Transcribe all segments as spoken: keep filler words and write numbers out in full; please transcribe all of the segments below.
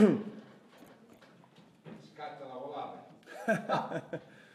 Scatta la volata.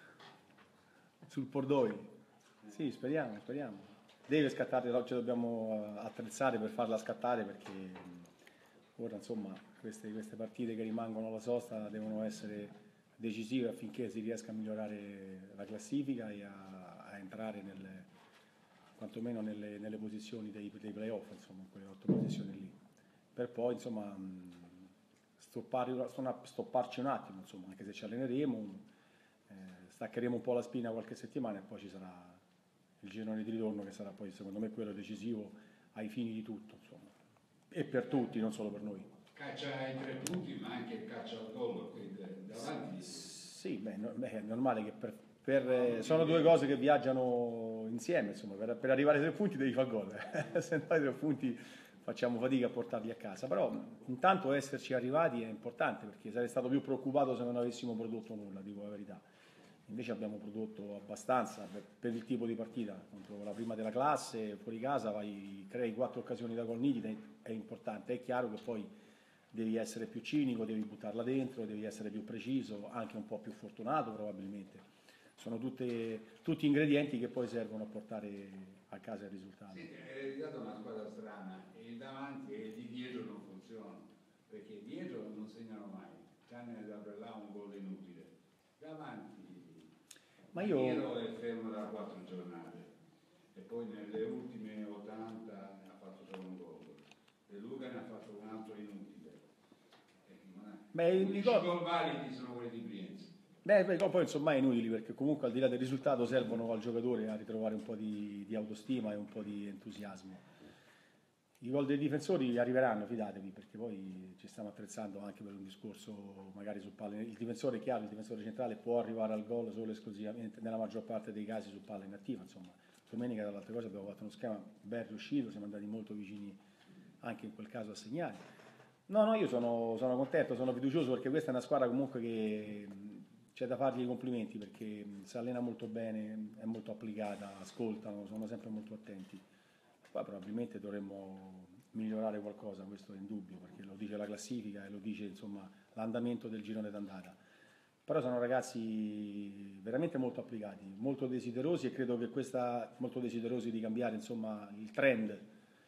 Sul Pordoi. Sì, speriamo, speriamo. Deve scattare, ci dobbiamo attrezzare per farla scattare, perché ora insomma queste, queste partite che rimangono alla sosta devono essere decisive affinché si riesca a migliorare la classifica e a, a entrare nelle, quantomeno nelle, nelle posizioni dei, dei playoff, insomma, in quelle otto posizioni lì. Per poi insomma stoppare, stopparci un attimo, insomma, anche se ci alleneremo, eh, staccheremo un po' la spina qualche settimana e poi ci sarà il girone di ritorno, che sarà poi secondo me quello decisivo ai fini di tutto, insomma, e per tutti, non solo per noi. Caccia ai tre punti, ma anche caccia al gol, quindi davanti. Sì, beh, no, beh, è normale che per, per, eh, sono due cose che viaggiano insieme, insomma, per, per arrivare ai tre punti devi fare gol, se no ai tre punti facciamo fatica a portarli a casa, però intanto esserci arrivati è importante, perché sarei stato più preoccupato se non avessimo prodotto nulla, dico la verità. Invece abbiamo prodotto abbastanza per, per il tipo di partita, contro la prima della classe, fuori casa vai, crei quattro occasioni da gol nitide, è importante. È chiaro che poi devi essere più cinico, devi buttarla dentro, devi essere più preciso, anche un po' più fortunato probabilmente. Sono tutte, tutti ingredienti che poi servono a portare a casa il risultato. Sì, è ereditato una squadra strana, e il davanti e di dietro non funzionano, perché dietro non segnano mai, tranne da per là un gol inutile. Davanti Ma io... Piero è fermo da quattro giornate e poi nelle ultime ottanta ne ha fatto solo un gol. De Luca ne ha fatto un altro inutile. Beh, i ricordo... gol validi sono quelli di Brienza. Beh, poi insomma è inutili, perché comunque al di là del risultato servono al giocatore a ritrovare un po' di, di autostima e un po' di entusiasmo. I gol dei difensori arriveranno, fidatevi, perché poi ci stiamo attrezzando anche per un discorso magari su palle. Il difensore, chiaro, il difensore centrale può arrivare al gol solo esclusivamente, nella maggior parte dei casi, su palla inattiva. Insomma, domenica dall'altra cosa abbiamo fatto uno schema ben riuscito, siamo andati molto vicini anche in quel caso a segnare. No, no, io sono, sono contento, sono fiducioso, perché questa è una squadra comunque che c'è da fargli i complimenti, perché si allena molto bene, è molto applicata, ascoltano, sono sempre molto attenti. Poi probabilmente dovremmo migliorare qualcosa, questo è indubbio, perché lo dice la classifica e lo dice insomma l'andamento del girone d'andata. Però sono ragazzi veramente molto applicati, molto desiderosi, e credo che questa, molto desiderosi di cambiare insomma il trend,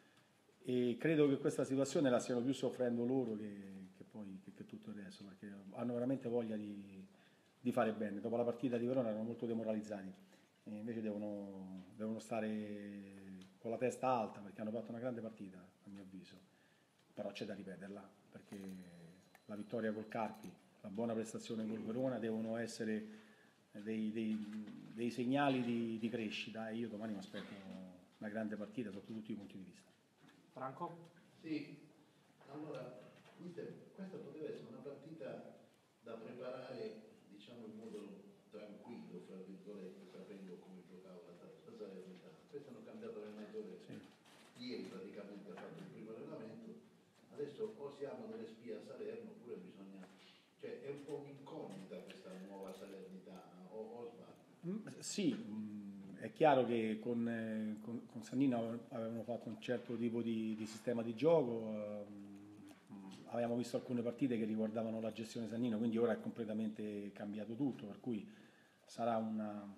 e credo che questa situazione la stiano più soffrendo loro che, che poi che, che tutto il resto, perché hanno veramente voglia di, di fare bene. Dopo la partita di Verona erano molto demoralizzati, e invece devono, devono stare con la testa alta, perché hanno fatto una grande partita a mio avviso, però c'è da ripeterla, perché la vittoria col Carpi, la buona prestazione col Verona devono essere dei, dei, dei segnali di, di crescita, e io domani mi aspetto una grande partita sotto tutti i punti di vista. Franco? Sì, allora questa poteva essere una partita da preparare, diciamo, in modo tranquillo, fra virgolette, sapendo come giocava la Salernitana. Questi hanno cambiato allenatore, sì. Ieri praticamente ha fatto il primo allenamento, adesso o siamo delle spie a Salerno oppure bisogna, cioè è un po' un'incognita questa nuova Salernitana, o, o sbaglio? Mm, sì, mm, è chiaro che con, eh, con, con Sannino avevano fatto un certo tipo di, di sistema di gioco, eh, avevamo visto alcune partite che riguardavano la gestione Sannino, quindi ora è completamente cambiato tutto, per cui sarà una,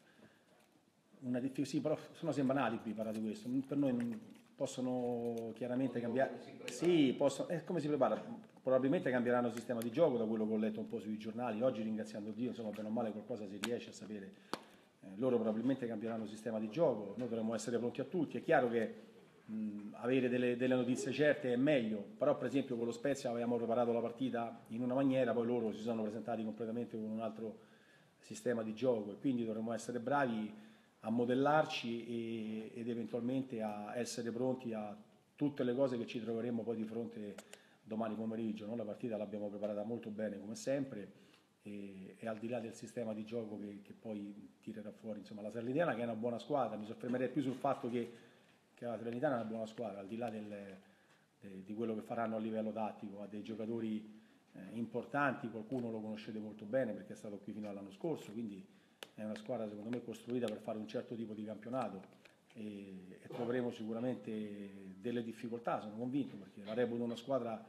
una difficoltà, sì, però sono sembra un alibi parlare di questo, per noi non possono chiaramente cambiare, sì, possono, eh, come si prepara? Probabilmente cambieranno il sistema di gioco, da quello che ho letto un po' sui giornali, oggi ringraziando Dio, insomma, bene o male qualcosa si riesce a sapere, eh, loro probabilmente cambieranno il sistema di gioco, noi dovremmo essere pronti a tutti, è chiaro che mh, avere delle, delle notizie certe è meglio, però per esempio con lo Spezia avevamo preparato la partita in una maniera, poi loro si sono presentati completamente con un altro sistema di gioco, e quindi dovremmo essere bravi a modellarci e, ed eventualmente a essere pronti a tutte le cose che ci troveremo poi di fronte domani pomeriggio. No? La partita l'abbiamo preparata molto bene come sempre, e, e al di là del sistema di gioco che, che poi tirerà fuori insomma, la Salernitana, che è una buona squadra, mi soffermerei più sul fatto che, che la Salernitana è una buona squadra, al di là del, de, di quello che faranno a livello tattico, ha dei giocatori eh, importanti, qualcuno lo conoscete molto bene perché è stato qui fino all'anno scorso, quindi è una squadra secondo me costruita per fare un certo tipo di campionato, e, e troveremo sicuramente delle difficoltà, sono convinto, perché la reputo una squadra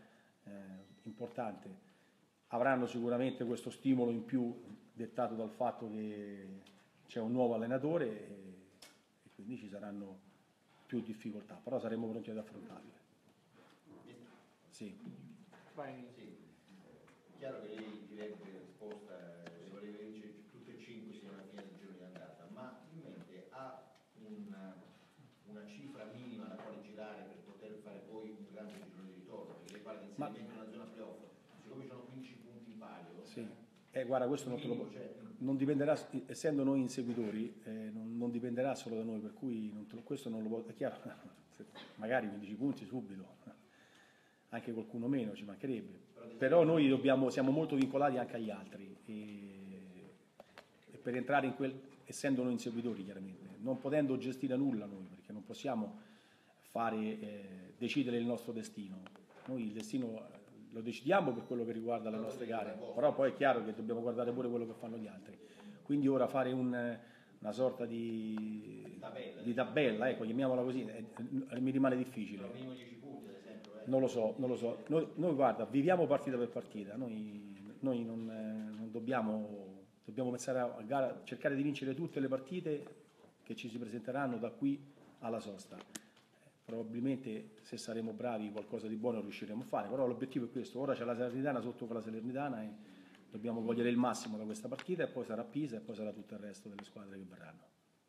eh, importante. Avranno sicuramente questo stimolo in più dettato dal fatto che c'è un nuovo allenatore e, e quindi ci saranno più difficoltà, però saremo pronti ad affrontarle. Sì. Vai. Sì. Chiaro che lei direbbe la risposta, le voleva vincere tutte e cinque sino alla fine del giorno di andata, ma in mente ha una, una cifra minima alla quale girare per poter fare poi un grande girone di ritorno, perché lei parla di inserimento nella zona playoff, siccome ci sono quindici punti in palio. Sì. Eh, guarda, questo non, te lo, non dipenderà, essendo noi inseguitori, eh, non, non dipenderà solo da noi, per cui non te lo, questo non lo può, è chiaro, magari quindici punti subito, anche qualcuno meno ci mancherebbe, però noi dobbiamo, siamo molto vincolati anche agli altri e, e per entrare in quel, essendo noi inseguitori chiaramente, non potendo gestire nulla noi, perché non possiamo fare, eh, decidere il nostro destino, noi il destino lo decidiamo per quello che riguarda le nostre gare, però poi è chiaro che dobbiamo guardare pure quello che fanno gli altri. Quindi ora fare un, una sorta di tabella, di tabella ecco, chiamiamola così, eh, mi rimane difficile. Non lo so, non lo so. Noi, noi guarda, viviamo partita per partita, noi, noi non, eh, non dobbiamo, dobbiamo pensare a gara, cercare di vincere tutte le partite che ci si presenteranno da qui alla sosta. Probabilmente se saremo bravi qualcosa di buono riusciremo a fare, però l'obiettivo è questo, ora c'è la Salernitana sotto con la Salernitana e dobbiamo cogliere il massimo da questa partita e poi sarà Pisa e poi sarà tutto il resto delle squadre che verranno.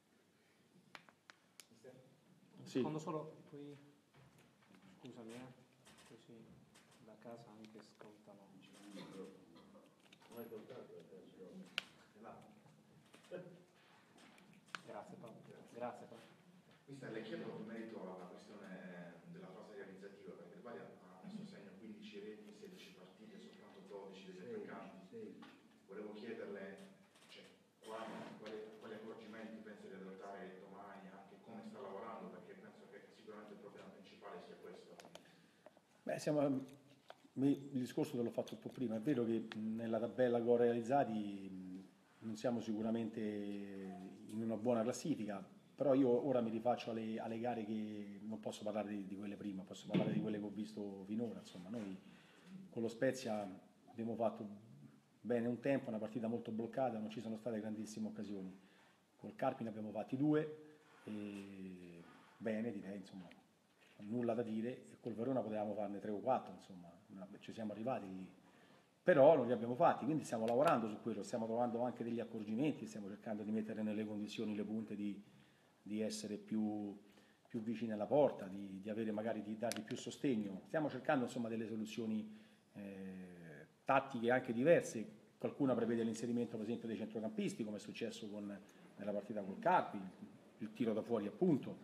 Sì. Quando solo poi scusami eh, così da casa anche ascoltano. Grazie Paolo. Grazie Paolo. Mister, le chiedo in merito alla questione della fase realizzativa, perché il Bari ha messo a segno quindici reti in sedici partite, soltanto dodici degli attaccanti. Sì. Volevo chiederle cioè, quali, quali, quali accorgimenti pensa di adottare domani, anche come sta lavorando, perché penso che sicuramente il problema principale sia questo. Beh, siamo, il discorso te l'ho fatto un po' prima, è vero che nella tabella gol realizzati non siamo sicuramente in una buona classifica, però io ora mi rifaccio alle, alle gare che non posso parlare di, di quelle prima, posso parlare di quelle che ho visto finora. Insomma, noi con lo Spezia abbiamo fatto bene un tempo, una partita molto bloccata, non ci sono state grandissime occasioni. Col Carpi ne abbiamo fatti due, e bene direi, insomma, nulla da dire, e col Verona potevamo farne tre o quattro, insomma, ci siamo arrivati lì. Però non li abbiamo fatti, quindi stiamo lavorando su quello, stiamo trovando anche degli accorgimenti, stiamo cercando di mettere nelle condizioni le punte di di essere più, più vicini alla porta, di, di avere magari di dargli più sostegno. Stiamo cercando insomma delle soluzioni eh, tattiche anche diverse. Qualcuna prevede l'inserimento per esempio dei centrocampisti, come è successo con, nella partita col Carpi, il, il tiro da fuori appunto.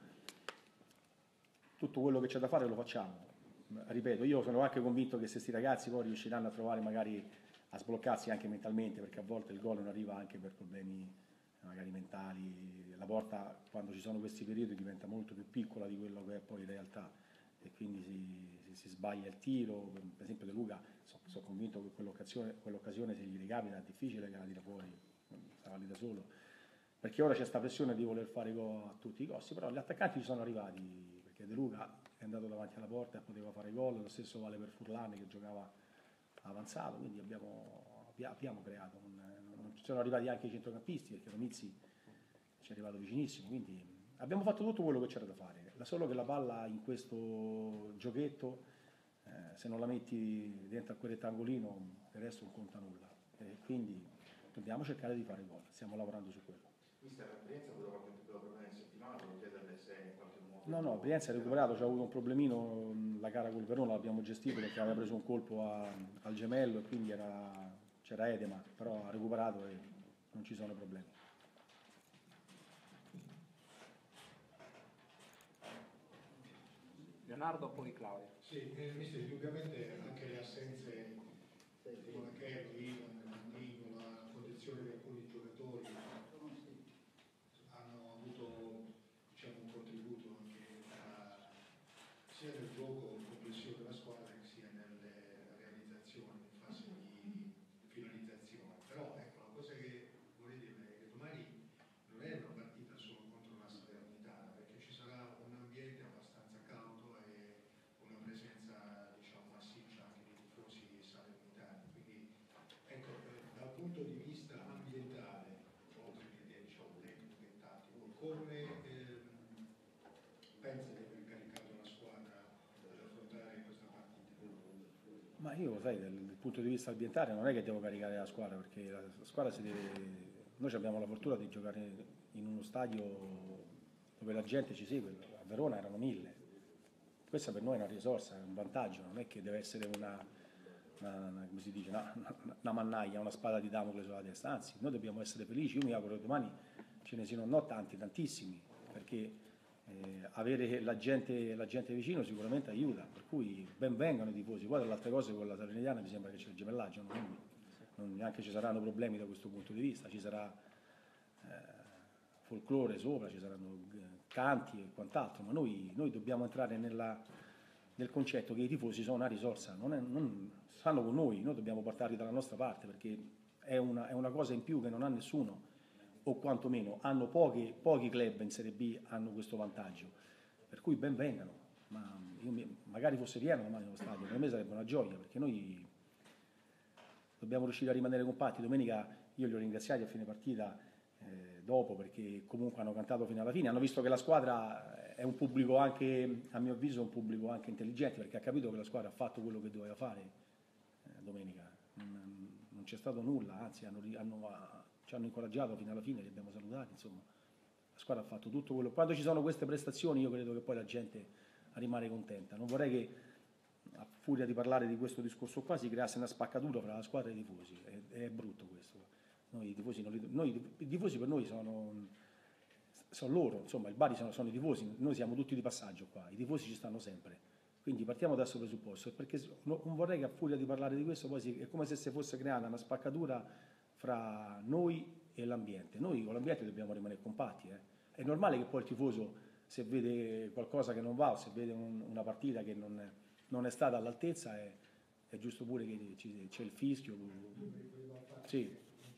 Tutto quello che c'è da fare lo facciamo. Ripeto, io sono anche convinto che se questi ragazzi poi riusciranno a trovare magari a sbloccarsi anche mentalmente, perché a volte il gol non arriva anche per problemi magari mentali, la porta quando ci sono questi periodi diventa molto più piccola di quello che è poi in realtà e quindi si, si, si sbaglia il tiro. Per esempio De Luca sono so convinto che quell'occasione, quell'occasione se gli ricapita è difficile che la tira fuori, stava lì da solo, perché ora c'è questa pressione di voler fare gol a tutti i costi, però gli attaccanti ci sono arrivati, perché De Luca è andato davanti alla porta e poteva fare gol, lo stesso vale per Furlani che giocava avanzato, quindi abbiamo, abbiamo creato un, non ci sono arrivati anche i centrocampisti, perché Romizzi ci è arrivato vicinissimo, quindi abbiamo fatto tutto quello che c'era da fare, da solo che la palla in questo giochetto, eh, se non la metti dentro a quel rettangolino, il resto non conta nulla, e quindi dobbiamo cercare di fare gol, stiamo lavorando su quello. Mister, Brienza ha avuto qualche piccolo problema in settimana, volevo chiederle se in qualche modo... No, no, Brienza è recuperato, c'ha avuto un problemino, la gara col Verona l'abbiamo gestito perché aveva preso un colpo a, al gemello e quindi era, c'era edema, però ha recuperato e non ci sono problemi. Leonardo, poi Claudio. Sì, eh, mister, indubbiamente anche le assenze di Monachello, Ivan, Nandino, la condizione di alcuni giocatori hanno avuto diciamo, un contributo anche a, sia nel gioco complessivo della squadra che sia nelle realizzazioni, in fase di finalizzazione. Però ecco, la cosa che vorrei dire è che domani non è una partita solo contro la Salernitana, perché ci sarà un ambiente abbastanza cauto e una presenza diciamo massiccia anche di Ma io, sai, dal, dal punto di vista ambientale non è che devo caricare la squadra, perché la, la squadra si deve... Noi abbiamo la fortuna di giocare in uno stadio dove la gente ci segue, a Verona erano mille. Questa per noi è una risorsa, è un vantaggio, non è che deve essere una, una, una come si dice, una, una, una mannaia, una spada di Damocle sulla testa, anzi, noi dobbiamo essere felici. Io mi auguro che domani ce ne siano no tanti, tantissimi, perché eh, avere la gente, la gente vicino sicuramente aiuta, per cui ben vengano i tifosi. Poi dalle altre cose con la Salernitana mi sembra che c'è il gemellaggio, quindi non neanche ci saranno problemi da questo punto di vista, ci sarà eh, folklore sopra, ci saranno canti e quant'altro, ma noi, noi dobbiamo entrare nella, nel concetto che i tifosi sono una risorsa, non, è, non stanno con noi, noi dobbiamo portarli dalla nostra parte, perché è una, è una cosa in più che non ha nessuno, o quantomeno hanno pochi, pochi club in Serie B hanno questo vantaggio, per cui ben vengano, ma io mi, magari fosse pieno domani allo stadio, per me sarebbe una gioia, perché noi dobbiamo riuscire a rimanere compatti. Domenica io li ho ringraziati a fine partita, eh, dopo, perché comunque hanno cantato fino alla fine, hanno visto che la squadra è un pubblico anche, a mio avviso, un pubblico anche intelligente, perché ha capito che la squadra ha fatto quello che doveva fare eh, domenica, non, non c'è stato nulla, anzi hanno, hanno ci hanno incoraggiato fino alla fine, li abbiamo salutati, insomma, la squadra ha fatto tutto quello. Quando ci sono queste prestazioni io credo che poi la gente rimane contenta. Non vorrei che a furia di parlare di questo discorso qua si creasse una spaccatura fra la squadra e i tifosi, è, è brutto questo. Noi i tifosi, non li, noi, i tifosi per noi sono, sono loro, insomma, il Bari sono, sono i tifosi, noi siamo tutti di passaggio qua, i tifosi ci stanno sempre. Quindi partiamo da questo presupposto, perché non vorrei che a furia di parlare di questo poi si, è come se si fosse creata una spaccatura fra noi e l'ambiente. Noi con l'ambiente dobbiamo rimanere compatti. Eh. È normale che poi il tifoso, se vede qualcosa che non va o se vede un, una partita che non è, non è stata all'altezza, è, è giusto pure che ci, c'è il fischio. Sì.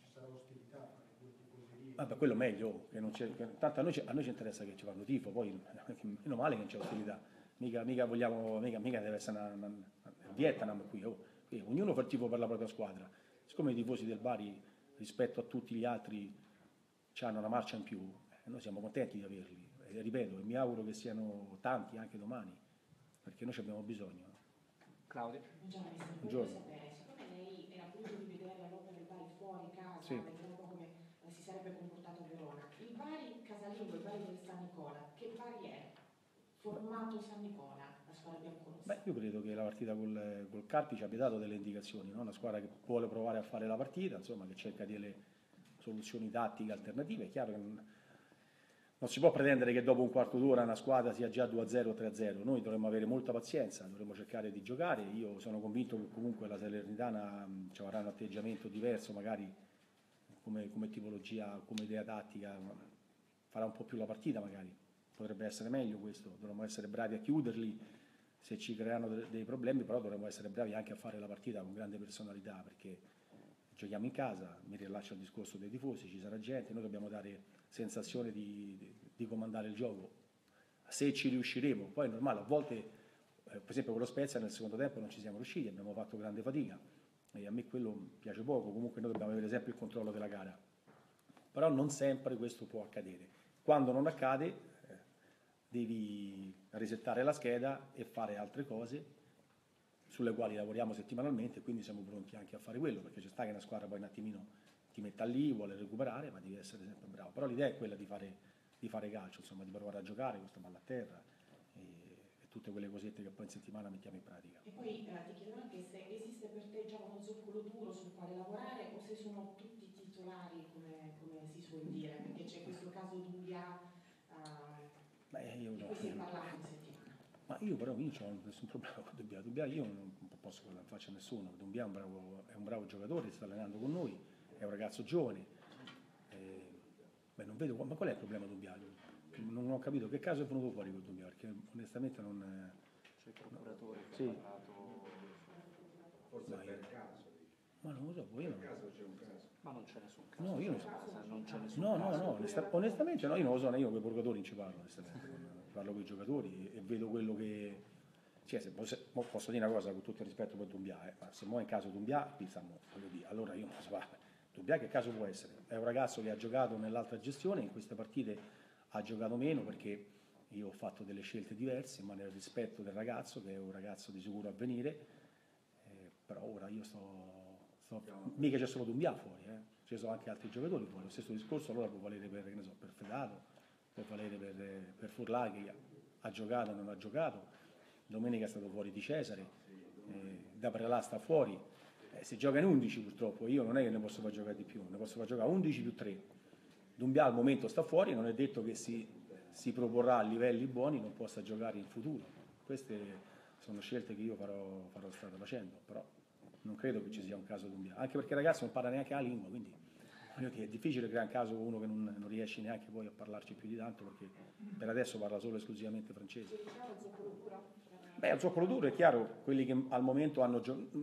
Vabbè, quello meglio, che non c'è, che, tanto a noi, a noi ci interessa che ci fanno tifo, poi meno male che non c'è ostilità. Mica, mica vogliamo, mica, mica deve essere una, una, una Vietnam qui, oh. Qui ognuno fa il tifo per la propria squadra. Siccome i tifosi del Bari rispetto a tutti gli altri hanno una marcia in più, eh, noi siamo contenti di averli, e ripeto, e mi auguro che siano tanti anche domani, perché noi ci abbiamo bisogno. Claudia? Buongiorno, volevo sapere, siccome lei era curioso di vedere la lotta del Bari fuori casa, sì, vedere un po' come eh, si sarebbe comportato a Verona, il Bari casalingo, il Bari del San Nicola, che Bari è? Formato San Nicola, la squadra biancorossa? Beh, io credo che la partita col, col Carpi ci abbia dato delle indicazioni, no? Una squadra che vuole provare a fare la partita, insomma, che cerca delle soluzioni tattiche alternative. È chiaro che non, non si può pretendere che dopo un quarto d'ora una squadra sia già due a zero o tre a zero, noi dovremmo avere molta pazienza, dovremmo cercare di giocare. Io sono convinto che comunque la Salernitana mh, ci avrà un atteggiamento diverso, magari come, come tipologia, come idea tattica, farà un po' più la partita magari. Potrebbe essere meglio questo, dovremmo essere bravi a chiuderli, se ci creano dei problemi, però dovremmo essere bravi anche a fare la partita con grande personalità, perché giochiamo in casa, mi rilascio al discorso dei tifosi, ci sarà gente, noi dobbiamo dare sensazione di, di, di comandare il gioco, se ci riusciremo. Poi è normale, a volte, eh, per esempio con lo Spezia nel secondo tempo non ci siamo riusciti, abbiamo fatto grande fatica, e a me quello piace poco, comunque noi dobbiamo avere sempre il controllo della gara, però non sempre questo può accadere. Quando non accade devi risettare la scheda e fare altre cose sulle quali lavoriamo settimanalmente, quindi siamo pronti anche a fare quello, perché c'è sta che una squadra poi un attimino ti metta lì, vuole recuperare, ma devi essere sempre bravo. Però l'idea è quella di fare, di fare calcio, insomma, di provare a giocare questa palla a terra e, e tutte quelle cosette che poi in settimana mettiamo in pratica. E poi eh, ti chiedo anche se esiste per te già uno zoccolo duro sul quale lavorare o se sono tutti titolari, come, come si suol dire, perché c'è questo caso Dumbia. Uh, Beh, io no. Poi si è parlato in settimana. Ma io però io non ho nessun problema con Dumbia. Dumbia io non posso che la faccia a nessuno. Dumbia è un bravo, è un bravo giocatore, sta allenando con noi, è un ragazzo giovane. Eh, beh, non vedo, ma qual è il problema Dumbia? Non ho capito che caso è venuto fuori con Dumbia, perché onestamente non... C'è il procuratore che sì. ha parlato... Forse ma per caso. Ma non lo so, poi io non... Per caso c'è un caso. Ma non c'è nessun caso. No, io non so. Non c'è nessun No, no, caso. no, onesta- onestamente no, io non lo so, né io con i purgatori non ci parlo, onestamente. Parlo con i giocatori e vedo quello che... Cioè, se posso, posso dire una cosa con tutto il rispetto per Dumbia, eh, ma se mo è in caso Dumbia, qui stiamo, voglio dire, allora io non so, Dumbia che caso può essere? È un ragazzo che ha giocato nell'altra gestione, in queste partite ha giocato meno perché io ho fatto delle scelte diverse, ma nel rispetto del ragazzo, che è un ragazzo di sicuro avvenire, eh, però ora io sto, sto mica c'è solo Doumbia fuori, eh. Ci sono anche altri giocatori fuori, lo stesso discorso allora può valere per, che ne so, per Fedato, può valere per, per Furlà che ha giocato o non ha giocato, domenica è stato fuori Di Cesare, eh, da Prelà sta fuori, eh, si gioca in undici purtroppo, io non è che ne posso far giocare di più, ne posso far giocare undici più tre, Doumbia al momento sta fuori, non è detto che si, si proporrà a livelli buoni, non possa giocare in futuro, queste sono scelte che io farò, farò strada facendo, però non credo che ci sia un caso Doumbia, anche perché il ragazzo non parla neanche la lingua, quindi è difficile creare un caso con uno che non, non riesce neanche poi a parlarci più di tanto, perché per adesso parla solo esclusivamente francese. Beh, al zoccolo duro è chiaro, quelli che al momento hanno giocato,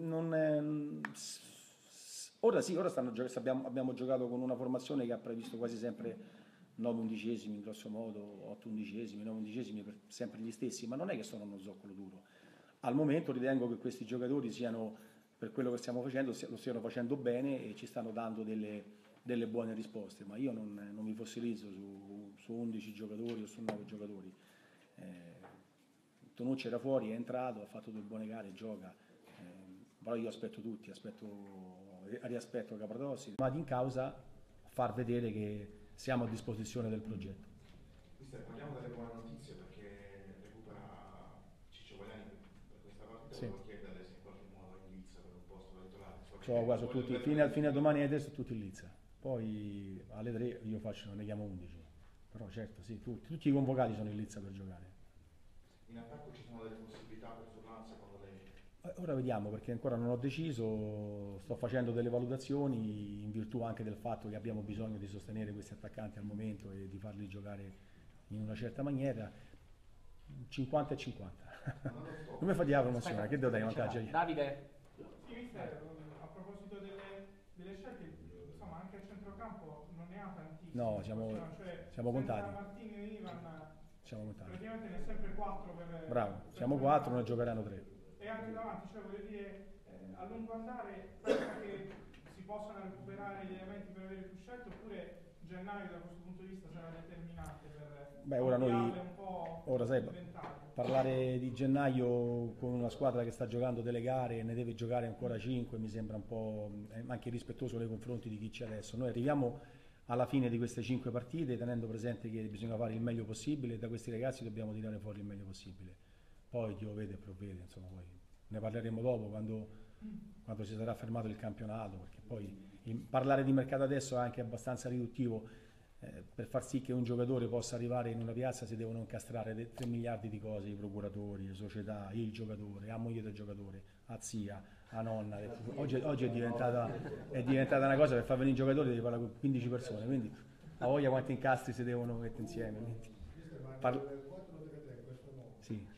ora sì, ora stanno gio- abbiamo, abbiamo giocato con una formazione che ha previsto quasi sempre nove undicesimi, grosso modo, otto undicesimi, nove undicesimi, per sempre gli stessi, ma non è che sono uno zoccolo duro. Al momento ritengo che questi giocatori siano, per quello che stiamo facendo, lo stiano facendo bene e ci stanno dando delle, delle buone risposte, ma io non, non mi fossilizzo su, su undici giocatori o su nove giocatori. Eh, Tonucci era fuori, è entrato, ha fatto due buone gare, gioca, eh, però io aspetto tutti, aspetto, riaspetto Capradossi, ma in causa far vedere che siamo a disposizione del progetto. Mister, parliamo delle buone notizie perché recupera Ciccio Guagliani per questa partita, Sì. volevo chiederle se in qualche modo è in lizza per un posto da titolare. So Cioè, guarda, sono tutti, fino, a, fino a domani adesso tutti in lizza, poi alle tre io faccio, ne chiamo undici, però certo sì, tutti, tutti i convocati sono in lizza per giocare. In attacco ci sono delle possibilità per Furlan secondo lei? Ora vediamo perché ancora non ho deciso, sto facendo delle valutazioni in virtù anche del fatto che abbiamo bisogno di sostenere questi attaccanti al momento e di farli giocare in una certa maniera, cinquanta e cinquanta. Non mi fa di la promozione, che devo dare vantaggio io? Davide? Sì, mister, a proposito delle, delle scelte, insomma anche a centrocampo non ne ha tantissime. No, siamo, cioè, siamo contati. Martini e Ivan, Siamo contati. praticamente ne ha sempre quattro per... Bravo, per siamo quattro, ne giocheranno tre. E anche davanti, cioè voglio dire, eh, a lungo andare penso che si possano recuperare gli elementi per avere più scelte, oppure gennaio da questo punto di vista sarà determinante per Beh, ora noi, un po' ora sai, inventario. parlare di gennaio con una squadra che sta giocando delle gare e ne deve giocare ancora cinque mi sembra un po' anche rispettoso nei confronti di chi c'è adesso. Noi arriviamo alla fine di queste cinque partite tenendo presente che bisogna fare il meglio possibile e da questi ragazzi dobbiamo tirare fuori il meglio possibile. Poi Dio vede e provvede, insomma, poi ne parleremo dopo quando, quando si sarà fermato il campionato, perché poi il, parlare di mercato adesso è anche abbastanza riduttivo, eh, per far sì che un giocatore possa arrivare in una piazza si devono incastrare tre miliardi di cose, i procuratori, le società, il giocatore, la moglie del giocatore, a zia, a nonna. Oggi, oggi è, diventata, è diventata una cosa, per far venire i giocatori devi parlare con quindici persone, quindi a voglia quanti incastri si devono mettere insieme. Quindi, parlo, sì.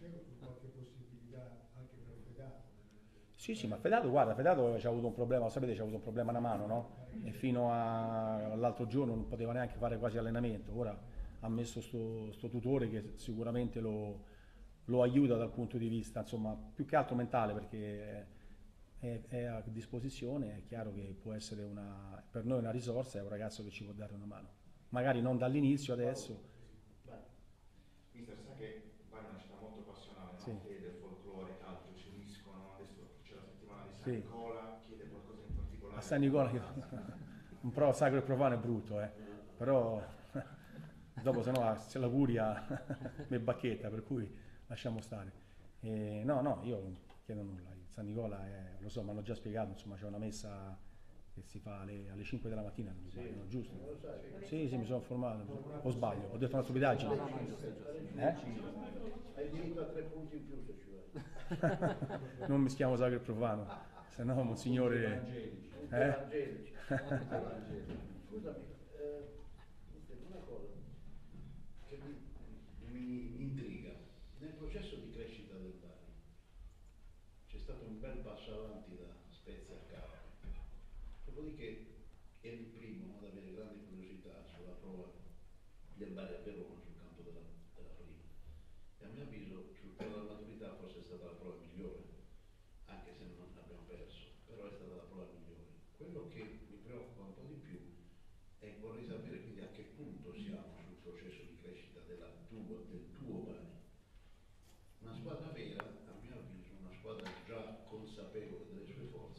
Sì, sì, ma Fedato, guarda, Fedato ci ha avuto un problema, lo sapete, ci ha avuto un problema alla mano, no? E fino a, all'altro giorno non poteva neanche fare quasi allenamento. Ora ha messo sto, sto tutore che sicuramente lo, lo aiuta dal punto di vista, insomma, più che altro mentale, perché è, è a disposizione, è chiaro che può essere una, per noi una risorsa, è un ragazzo che ci può dare una mano. Magari non dall'inizio adesso. Mister, sa che Bari è una città molto passionale, Sì. no? Fede, folklore, calcio si uniscono, adesso c'è la settimana di San Sì. Nicola, chiede qualcosa in particolare? A San Nicola io, un pro sacro e profano è brutto, eh. Però dopo se no c'è la curia mi bacchetta, per cui lasciamo stare. E no, no, io non chiedo nulla, il San Nicola è, lo so, mi hanno già spiegato, insomma c'è una messa che si fa alle, alle cinque della mattina, non mi sbaglio, no? Giusto? Sì, sì, mi sono informato, o sbaglio, ho detto una stupidaggine. Eh? Hai diritto a tre punti in più se ci vai. Non mischiamo sacro e profano, se no monsignore... Eh? Scusami, eh, una cosa che mi, mi intriga. Nel processo di crescita del Bari c'è stato un bel passo avanti da Spezia a Carpi. Dopodiché eri il primo ad avere grande curiosità sulla prova del Bari a Verona sul campo della, della prima. E a mio avviso sul piano della maturità forse è stata la prova migliore, anche se non abbiamo perso, però è stata la prova migliore. Quello che mi preoccupa un po' di più è vorrei sapere quindi a che punto siamo sul processo di crescita della tua, del tuo Bari. Una squadra vera, a mio avviso, una squadra già consapevole delle sue forze,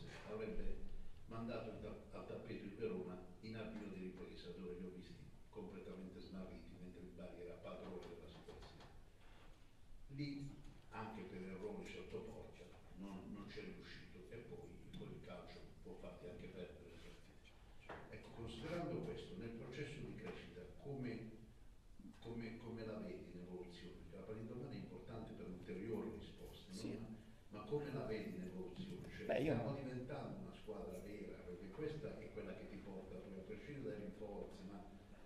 mandato il ta- al tappeto il Verona in avvio di ripresa, dove li ho visti completamente smarriti mentre il Bari era padrone della situazione. Lì, anche per errori sotto porta, non, non c'è riuscito, e poi, poi il calcio può farti anche perdere le partite. Ecco, considerando questo, nel processo di crescita, come, come, come la vedi in evoluzione? La Palindomani è importante per ulteriori risposte, Sì. no? ma, ma come la vedi in evoluzione? Cioè, Beh, io... stiamo diventando una squadra vera, perché questa è quella che ti porta poi a prescindere dai rinforzi, ma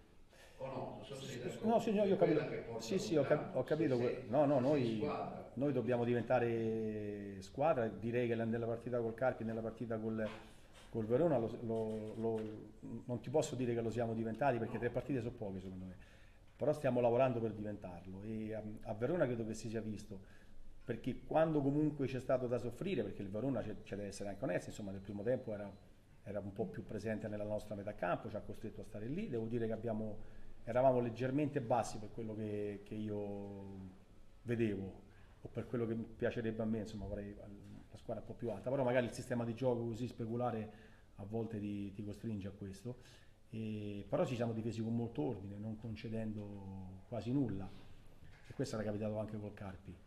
o no? Non so se sei d'accordo. No, signor, io ho capito. Sì, sì, ho, cap- ho capito. Sei, no, no, noi, squadra. noi dobbiamo diventare squadra. Direi che nella partita col Carpi, nella partita col, col Verona, lo, lo, lo, non ti posso dire che lo siamo diventati, perché tre partite sono poche secondo me. Però stiamo lavorando per diventarlo, e a, a Verona credo che si sia visto, perché quando comunque c'è stato da soffrire, perché il Verona c'è, c'è deve essere anche onesto, insomma nel primo tempo era, era un po' più presente nella nostra metà campo, ci ha costretto a stare lì. Devo dire che abbiamo, eravamo leggermente bassi per quello che, che io vedevo, o per quello che mi piacerebbe a me, insomma vorrei la squadra un po' più alta, però magari il sistema di gioco così speculare a volte ti, ti costringe a questo. E, però ci siamo difesi con molto ordine, non concedendo quasi nulla, e questo era capitato anche col Carpi,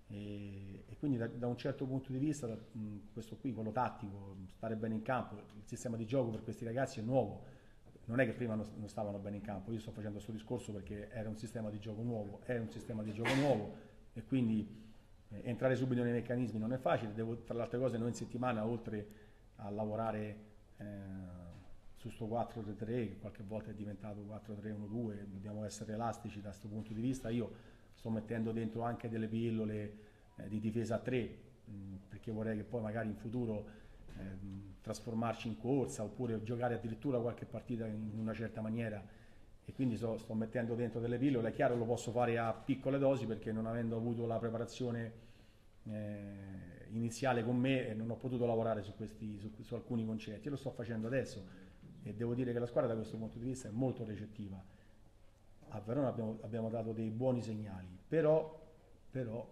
e, e quindi da, da un certo punto di vista, da, mh, questo qui, quello tattico, stare bene in campo, il sistema di gioco per questi ragazzi è nuovo, non è che prima non, non stavano bene in campo, io sto facendo questo discorso perché era un sistema di gioco nuovo, è un sistema di gioco nuovo, e quindi eh, entrare subito nei meccanismi non è facile. Devo, tra le altre cose, noi in settimana, oltre a lavorare eh, su sto quattro tre tre, che qualche volta è diventato quattro tre uno due, dobbiamo essere elastici da questo punto di vista. Io sto mettendo dentro anche delle pillole eh, di difesa a tre, mh, perché vorrei che poi magari in futuro eh, trasformarci in corsa, oppure giocare addirittura qualche partita in una certa maniera, e quindi so, sto mettendo dentro delle pillole. È chiaro, lo posso fare a piccole dosi, perché non avendo avuto la preparazione eh, iniziale con me, eh, non ho potuto lavorare su, questi, su, su alcuni concetti, e lo sto facendo adesso. E devo dire che la squadra da questo punto di vista è molto recettiva. A Verona abbiamo, abbiamo dato dei buoni segnali, però, però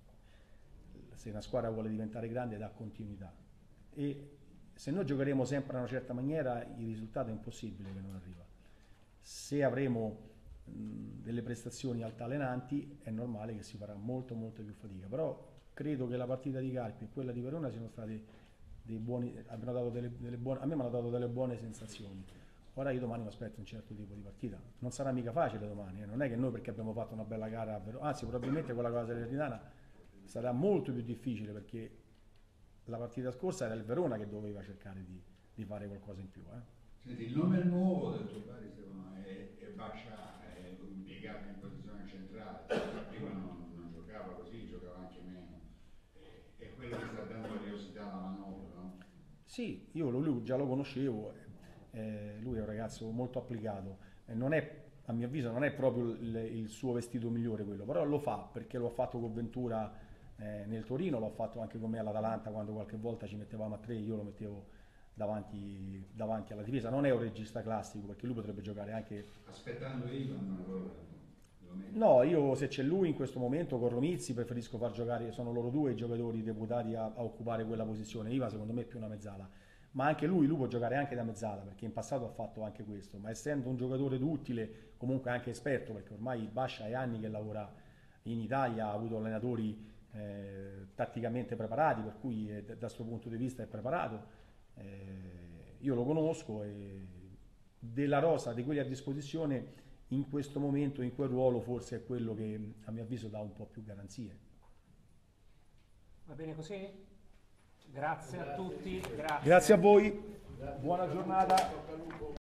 se una squadra vuole diventare grande dà continuità, e se noi giocheremo sempre in una certa maniera il risultato è impossibile che non arriva. Se avremo mh, delle prestazioni altalenanti è normale che si farà molto molto più fatica, però credo che la partita di Carpi e quella di Verona siano stati dei buoni, abbiano dato delle, delle buone, a me mi hanno dato delle buone sensazioni. Ora io domani mi aspetto un certo tipo di partita, non sarà mica facile domani, eh. Non è che noi, perché abbiamo fatto una bella gara a Verona, anzi probabilmente quella cosa Salernitana sarà molto più difficile, perché la partita scorsa era il Verona che doveva cercare di, di fare qualcosa in più. Eh. Senti, il nome nuovo del tuo Bari secondo me è, è Bascia, è impiegato in posizione centrale, prima non, non giocava così, giocava anche meno, è, è quello che sta dando curiosità alla manovra. Sì, io lui già lo conoscevo, eh, lui è un ragazzo molto applicato, eh, non è, a mio avviso non è proprio il, il suo vestito migliore quello, però lo fa perché lo ha fatto con Ventura eh, nel Torino, l'ho fatto anche con me all'Atalanta, quando qualche volta ci mettevamo a tre, io lo mettevo davanti, davanti alla difesa. Non è un regista classico, perché lui potrebbe giocare anche... Aspettando Ivan, allora... No, io se c'è lui in questo momento con Romizzi preferisco far giocare, sono loro due i giocatori deputati a, a occupare quella posizione. Ivan secondo me è più una mezzala, ma anche lui, lui può giocare anche da mezzala, perché in passato ha fatto anche questo, ma essendo un giocatore duttile, comunque anche esperto, perché ormai Bascia è anni che lavora in Italia, ha avuto allenatori eh, tatticamente preparati, per cui eh, da questo punto di vista è preparato, eh, io lo conosco, e della rosa di quelli a disposizione in questo momento, in quel ruolo, forse è quello che a mio avviso dà un po' più garanzie. Va bene così? Grazie, grazie a tutti. Grazie, grazie a voi, buona giornata.